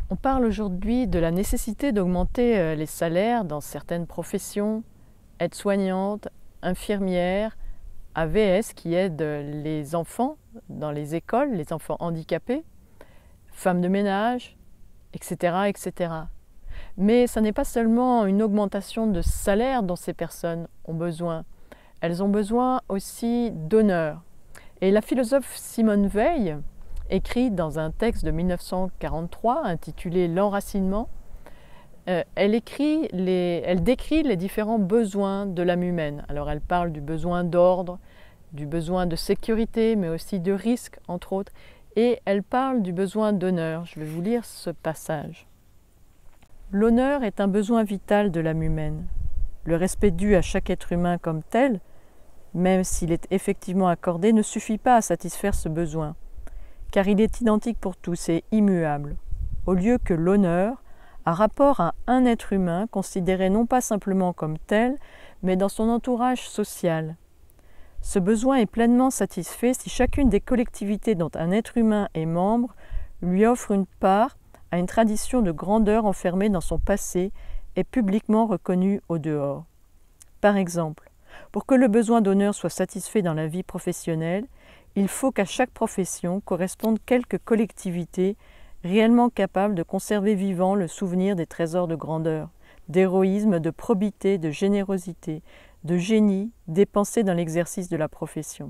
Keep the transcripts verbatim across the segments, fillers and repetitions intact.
On parle aujourd'hui de la nécessité d'augmenter les salaires dans certaines professions, aides-soignantes, infirmières, A V S qui aident les enfants dans les écoles, les enfants handicapés, femmes de ménage, et cetera, et cetera. Mais ce n'est pas seulement une augmentation de salaire dont ces personnes ont besoin. Elles ont besoin aussi d'honneur. Et la philosophe Simone Veil écrit dans un texte de mille neuf cent quarante-trois intitulé « L'enracinement », euh, elle, écrit les, elle décrit les différents besoins de l'âme humaine. Alors elle parle du besoin d'ordre, du besoin de sécurité, mais aussi de risque, entre autres, et elle parle du besoin d'honneur. Je vais vous lire ce passage. « L'honneur est un besoin vital de l'âme humaine. Le respect dû à chaque être humain comme tel, même s'il est effectivement accordé, ne suffit pas à satisfaire ce besoin, car il est identique pour tous et immuable, au lieu que l'honneur a rapport à un être humain considéré non pas simplement comme tel, mais dans son entourage social. Ce besoin est pleinement satisfait si chacune des collectivités dont un être humain est membre lui offre une part à une tradition de grandeur enfermée dans son passé et publiquement reconnue au dehors. Par exemple, pour que le besoin d'honneur soit satisfait dans la vie professionnelle, il faut qu'à chaque profession correspondent quelques collectivités réellement capables de conserver vivant le souvenir des trésors de grandeur, d'héroïsme, de probité, de générosité, de génie dépensés dans l'exercice de la profession.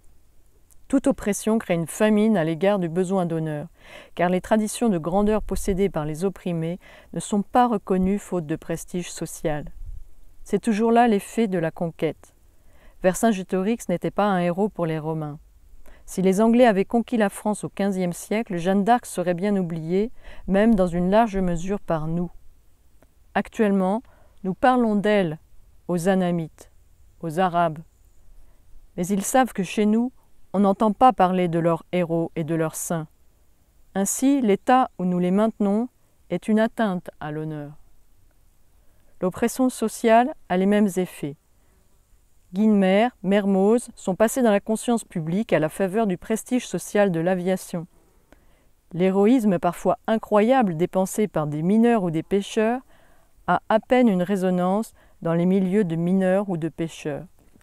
Toute oppression crée une famine à l'égard du besoin d'honneur, car les traditions de grandeur possédées par les opprimés ne sont pas reconnues faute de prestige social. C'est toujours là l'effet de la conquête. Vercingétorix n'était pas un héros pour les Romains. Si les Anglais avaient conquis la France au quinzième siècle, Jeanne d'Arc serait bien oubliée, même dans une large mesure par nous. Actuellement, nous parlons d'elle aux Anamites, aux Arabes. Mais ils savent que chez nous, on n'entend pas parler de leurs héros et de leurs saints. Ainsi, l'état où nous les maintenons est une atteinte à l'honneur. L'oppression sociale a les mêmes effets. Guynemer, Mermoz sont passés dans la conscience publique à la faveur du prestige social de l'aviation. L'héroïsme parfois incroyable dépensé par des mineurs ou des pêcheurs a à peine une résonance dans les milieux de mineurs ou de pêcheurs.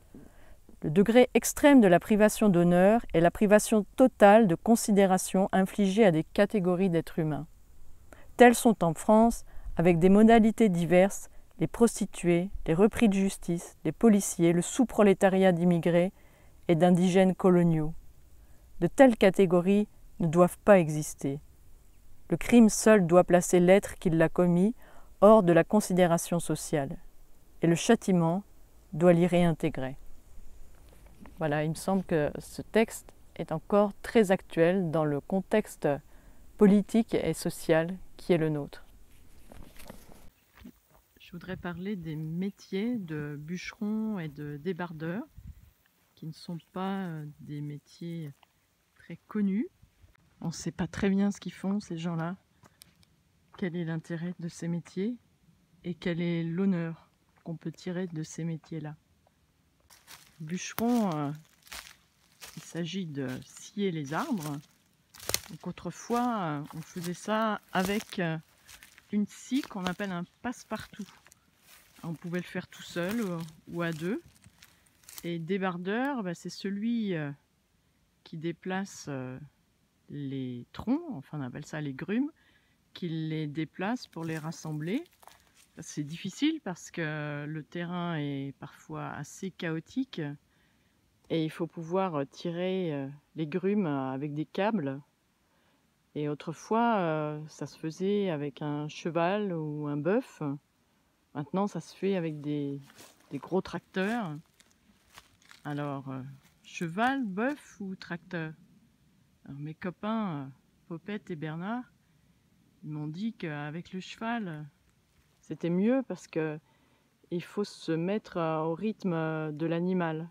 Le degré extrême de la privation d'honneur est la privation totale de considération infligée à des catégories d'êtres humains. Tels sont en France, avec des modalités diverses, les prostituées, les repris de justice, les policiers, le sous-prolétariat d'immigrés et d'indigènes coloniaux. De telles catégories ne doivent pas exister. Le crime seul doit placer l'être qui l'a commis hors de la considération sociale, et le châtiment doit l'y réintégrer. Voilà, il me semble que ce texte est encore très actuel dans le contexte politique et social qui est le nôtre. Je voudrais parler des métiers de bûcheron et de débardeur, qui ne sont pas des métiers très connus. On ne sait pas très bien ce qu'ils font, ces gens-là. Quel est l'intérêt de ces métiers et quel est l'honneur qu'on peut tirer de ces métiers-là. Bûcheron, euh, il s'agit de scier les arbres. Donc autrefois, euh, on faisait ça avec euh, une scie qu'on appelle un passe-partout. On pouvait le faire tout seul euh, ou à deux. Et débardeur, bah, c'est celui euh, qui déplace euh, les troncs, enfin on appelle ça les grumes, qui les déplace pour les rassembler. C'est difficile parce que le terrain est parfois assez chaotique et il faut pouvoir tirer les grumes avec des câbles. Et autrefois, ça se faisait avec un cheval ou un bœuf. Maintenant, ça se fait avec des, des gros tracteurs. Alors, cheval, bœuf ou tracteur? Alors, mes copains, Popette et Bernard, ils m'ont dit qu'avec le cheval, c'était mieux parce que il faut se mettre au rythme de l'animal.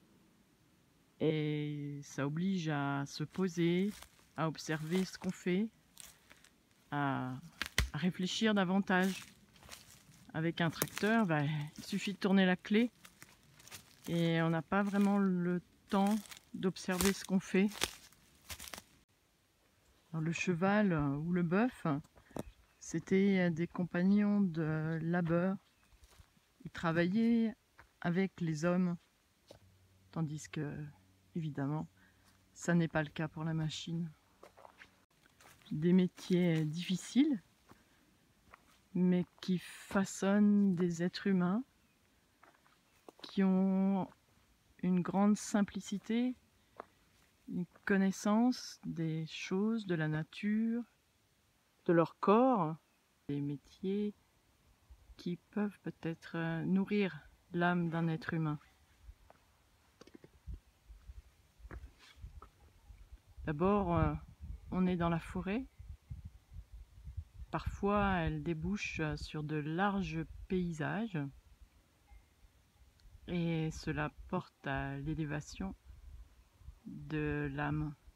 Et ça oblige à se poser, à observer ce qu'on fait, à, à réfléchir davantage. Avec un tracteur, bah, il suffit de tourner la clé et on n'a pas vraiment le temps d'observer ce qu'on fait. Alors, le cheval ou le bœuf, C'était des compagnons de labeur. Ils travaillaient avec les hommes, tandis que, évidemment, ça n'est pas le cas pour la machine. Des métiers difficiles, mais qui façonnent des êtres humains qui ont une grande simplicité, une connaissance des choses, de la nature, de leur corps, des métiers qui peuvent peut-être nourrir l'âme d'un être humain. D'abord, on est dans la forêt. Parfois, elle débouche sur de larges paysages et cela porte à l'élévation de l'âme.